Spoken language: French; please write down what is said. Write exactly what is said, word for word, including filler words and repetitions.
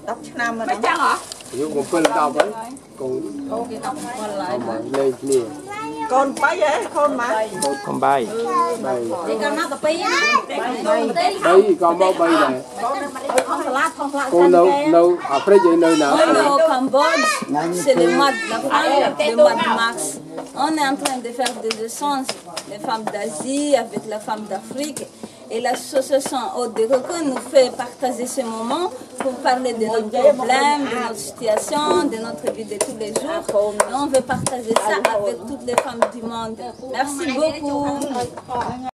đọc năm rồi. Mấy trang hả? Nếu còn phân đọc ấy, còn lên kia. Con bay vậy, con mà. Con bay. Bay. Đi con nó tập pi á. Bay con bao bay này. Con salad, con salad. Con nấu nấu à phải vậy nơi nào? Au Cambodge, c'est le mois de la femme, le mois de mars. On est en train de faire des échanges, les femmes d'Asie avec les femmes d'Afrique. Et l'association Hôtes de Coco nous fait partager ce moment pour parler de nos problèmes, de notre situation, de notre vie de tous les jours. Et on veut partager ça avec toutes les femmes du monde. Merci beaucoup.